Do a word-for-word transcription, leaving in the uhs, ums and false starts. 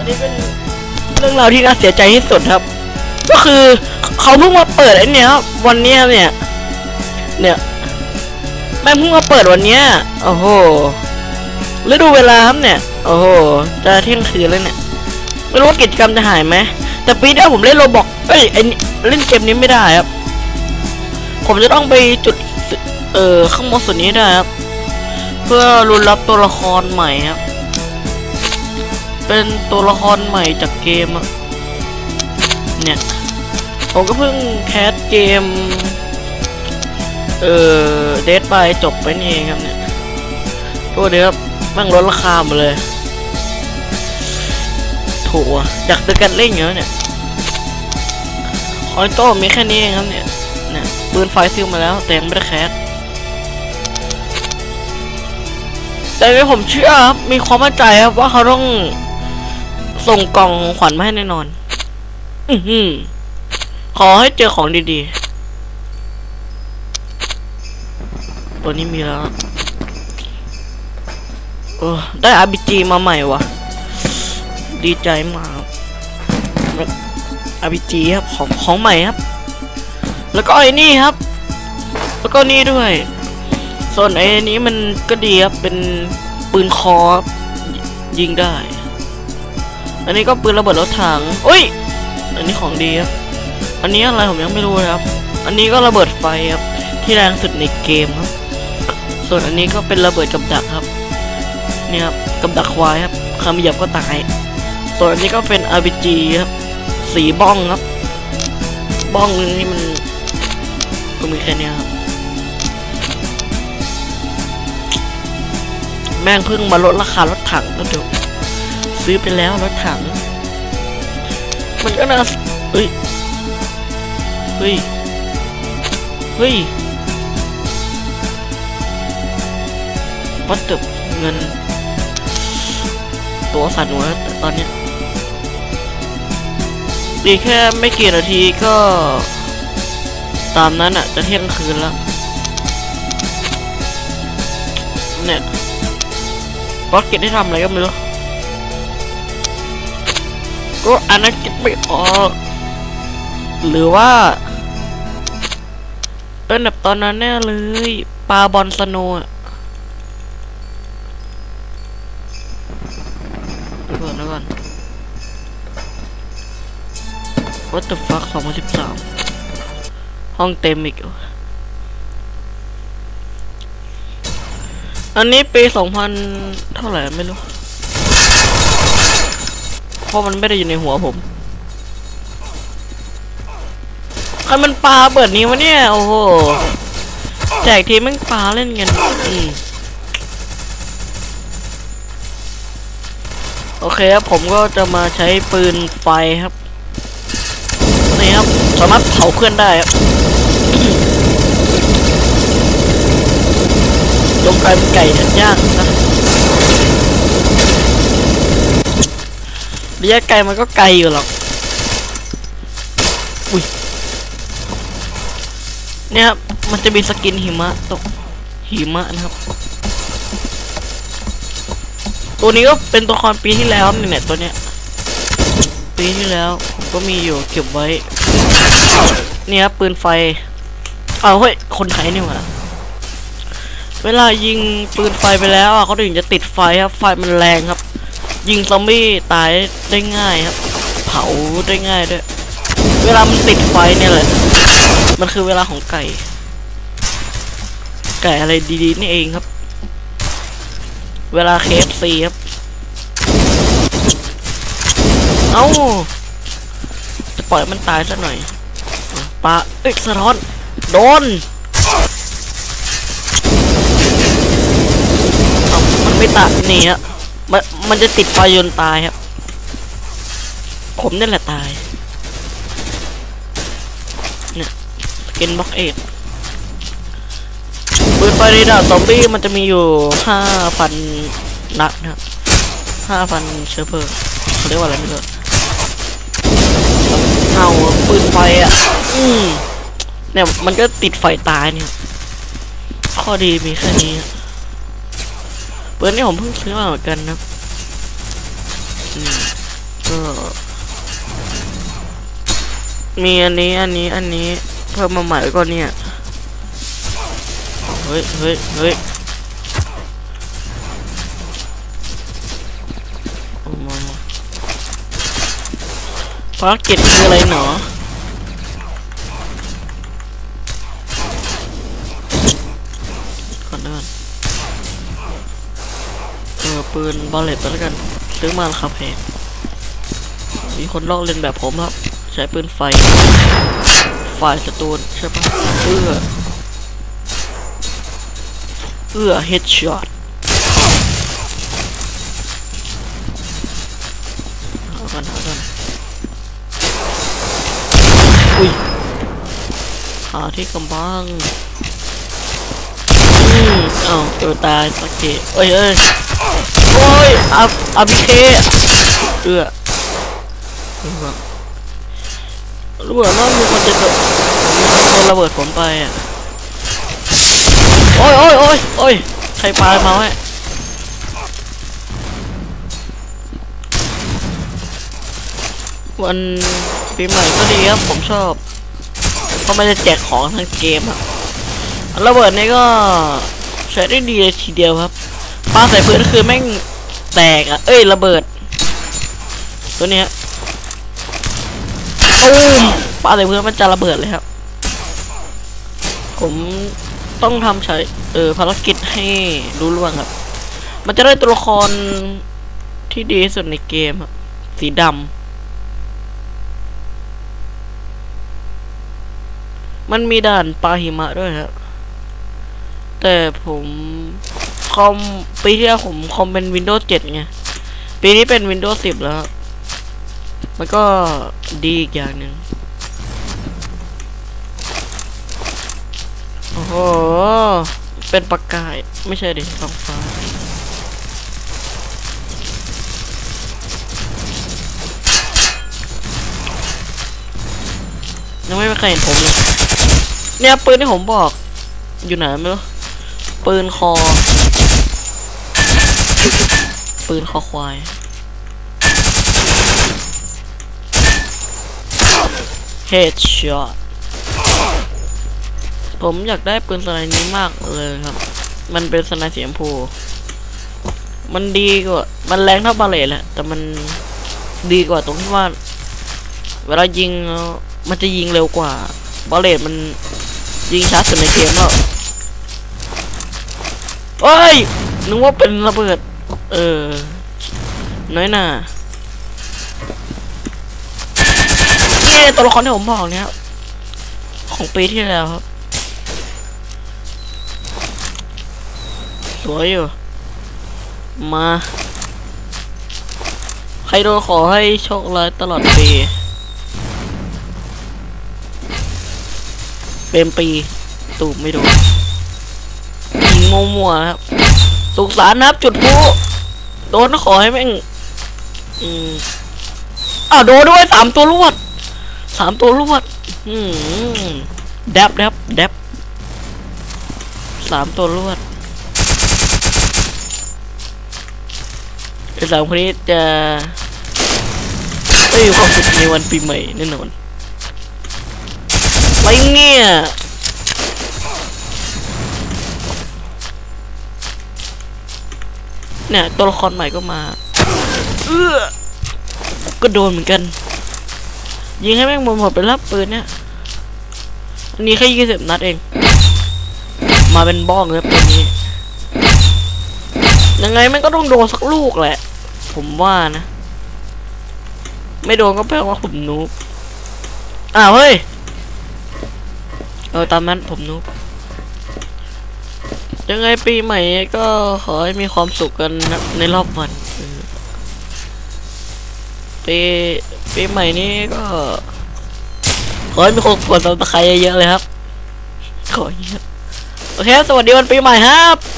อันนี้เป็นเรื่องราวที่น่าเสียใจที่สุดครับก็คือเขาเพิ่งมาเปิดไอ้เนี่ยครับวันนี้เนี่ยเนี่ยแม่งเพิ่งมาเปิดวันนี้โอ้โหแล้วดูเวลาครับเนี่ยโอ้โหจะเที่ยงคืนแล้วเนี่ยไม่รู้ว่ากิจกรรมจะหายไหมแต่ปีนี้ผมเล่นโรบอกเอ้ยไอ้เล่นเกมนี้ไม่ได้ครับผมจะต้องไปจุดเอ่อข้างบนสุดนี้ได้ครับเพื่อรุนรับตัวละครใหม่ครับเป็นตัวละครใหม่จากเกมอะเนี่ยผมก็เพิ่งแคสเกมเอ่อเดดบายจบไปนี่เองครับเนี่ยตัวเดียวครับแม่งลดราคาหมดเลยถูกอ่ะอยากซื้อกันเล่นเยอะเนี่ยคอยโต้มีแค่นี้เองครับเนี่ยเนี่ยปืนไฟซิลมาแล้วแต่ยังไม่ได้แคสแต่ผมเชื่อครับมีความมั่นใจครับว่าเขาต้องส่งกล่องขวัญมาให้แน่นอนอือหือขอให้เจอของดีๆตัวนี้มีแล้วเออได้ อาร์ พี จี มาใหม่วะดีใจมาก อาร์ พี จี ครับของของใหม่ครับแล้วก็ไอ้นี่ครับแล้วก็นี่ด้วยส่วนไอ้นี้มันก็ดีครับเป็นปืนคอยิงได้อันนี้ก็ปืนระเบิดรถถังอุ้ยอันนี้ของดีครับอันนี้อะไรผมยังไม่รู้ครับอันนี้ก็ระเบิดไฟครับที่แรงสุดในเกมครับส่วนอันนี้ก็เป็นระเบิดกับดักครับเนี่ยครับกับดักควายครับคำหยับก็ตายส่วนอันนี้ก็เป็น อาร์ พี จี ครับสีบ้องครับบ้องนี่มันก็มีแค่นี้ครับแม่งเพิ่งมาลดราคารถถังก็เดี๋ยวซื้อไปแล้วรถถังมันก็น่าเฮ้ยเฮ้ยเฮ้ยวัดตึบเงินตัวสั่นหัวแต่ตอนเนี้ยอีกแค่ไม่กี่นาทีก็ตามนั้นอ่ะจะเที่ยงคืนแล้วเนี่ยบอสเก็ตได้ทำอะไรก็ไม่รู้ก็อันนั้นเก็ตไม่ออกหรือว่าเป็นแบบตอนนั้นแน่เลยปลาบอลสโนว์ดูก่อนดูก่อน What the fuck สองพันสิบสามห้องเต็มอีกอันนี้ปีสองพันเท่าไหร่ไม่รู้เพราะมันไม่ได้อยู่ในหัวผมใครมันปลาเบิดนี้วะเนี่ยโอ้โหแจกทีมันปลาเล่นกันอืมโอเคครับผมก็จะมาใช้ปืนไฟครับนี่ครับสามารถเผาเพื่อนได้ครับลงกลายเป็นไก่เดือดย่างนะระยะไกลมันก็ไกลอยู่หรอกอุ้ยเนี่ยครับมันจะมีสกินหิมะตกหิมะนะครับตัวนี้ก็เป็นตัวคอนปีที่แล้วเนี่ยตัวเนี้ยปีที่แล้วผมก็มีอยู่เก็บไว้เนี่ยปืนไฟเอาเฮ้ยคนไทยนี่หว่าเวลายิงปืนไฟไปแล้วเขาถึงจะติดไฟครับไฟมันแรงครับยิงซอมบี้ตายได้ง่ายครับเผาได้ง่ายด้วยเวลามันติดไฟเนี่ยแหละมันคือเวลาของไก่ไก่อะไรดีๆนี่เองครับเวลา เค เอฟ ซี ครับเอ้าจะปล่อยมันตายซะหน่อยปะเอ็กซ์สะท้อนโดนมันไม่ตัดนี่ฮะมันมันจะติดไฟยนต์ตายครับผมนี่แหละตายเนี่ยกินบล็อกเอ็ดปืนไฟในดาบซอมบี้มันจะมีอยู่ห้าพันนัดนะครับห้าพันเชื้อเพลิงเขาเรียกว่าอะไรไม่รู้เอาปืนไฟอ่ะอืมเนี่ยมันก็ติดไฟตายเนี่ยข้อดีมีแค่นี้ปืนนี้ผมเพิ่งซื้อมาเหมือนกันนะก็มีอันนี้อันนี้อันนี้เพิ่มมาใหม่แล้วก็เนี่ยเฮ้ยเฮ้ยเฮ้ยภารกิจคืออะไรหนอก่อนเดินเออปืนบอลเลตไปแล้วกันซื้อมาราคาแพงมีคนลอกเล่นแบบผมครับใช้ปืนไฟไฟสตูนใช่ปะเอื้อเอื้อเฮดช็อตเอากันเอากันอุ้ยหาที่กำบังอืมอ้าวเออตายสักทีเอ้ยเอ้ยโอ้ยอับอับเคเอื้อรู้ว่าน้องมีคนจะโดนคนระเบิดผมไปอ่ะโอ้ยโอ้ยโอ้ยโอ้ยใครปามาไว้วันปีใหม่ก็ดีครับผมชอบเพราะมันจะแจกของทั้งเกมอ่ะระเบิดนี่ก็ใช้ได้ดีเลยทีเดียวครับปาใส่พื้นคือแม่งแตกอ่ะเอ้ยระเบิดตัวนี้ตูมปาใส่พื้นมันจะระเบิดเลยครับผมต้องทำใช้เออภารกิจให้รู้ล่วงครับมันจะได้ตัวละครที่ดีที่สุดในเกมครับสีดำมันมีด่านปลาหิมะด้วยครับแต่ผมคอมปีที่แล้วผมคอมเป็น วินโดว์ เจ็ดไงปีนี้เป็น วินโดว์ สิบแล้วมันก็ดีอีกอย่างหนึ่งโอ้โหเป็นประกายไม่ใช่ดิท้องฟ้ายังไม่มีใครเห็นผมเลยเนี่ยปืนที่ผมบอกอยู่ไหนไม่รู้ปืนคอปืนคอควายเฮดช็อตผมอยากได้ปืนสไนนี้มากเลยครับมันเป็นสไนสีชมพูมันดีกว่ามันแรงเท่าบาเลตแหละแต่มันดีกว่าตรงที่ว่าเวลายิงมันจะยิงเร็วกว่าบาเลตมันยิงช้าสุดในเกมแล้วเอ้ยนึกว่าเป็นระเบิดเออน้อยหน่านี่ตัวละครที่ผมบอกเนี่ยของปีที่แล้วครับสวยอยู่มาใครโดนขอให้โชคร้ายตลอดปีเป็นปีตูบไม่โดนยิงมัวๆครับสุขสันต์นะครับจุดพลุโดนขอให้แม่งอืมอ้าวโดนด้วยสามตัวรวดสามตัวรวดอืมแดบแดบแดบสามตัวรวดไอ้สามคนนี้จะไม่มีความสุขในวันปีใหม่แน่นอนอะไรเงี้ยเนี่ยตัวละครใหม่ก็มาเออก็โดนเหมือนกันยิงให้แม่งหมดหมดไปแล้วปืนเนี่ยอันนี้แค่ยี่สิบนัดเองมาเป็นบ้องเลยปืนนี้ยังไงแม่งก็ต้องโดนสักลูกแหละผมว่านะไม่โดนก็แปลว่าผมนูบอ้าวเฮ้ยเออตามนั้นผมนูบยังไงปีใหม่ก็ขอให้มีความสุขกันนะในรอบวันปีปีใหม่นี้ก็ขอให้มีคนกดซับสไครบ์เยอะๆเลยครับขอเยอะโอเคสวัสดีวันปีใหม่ครับ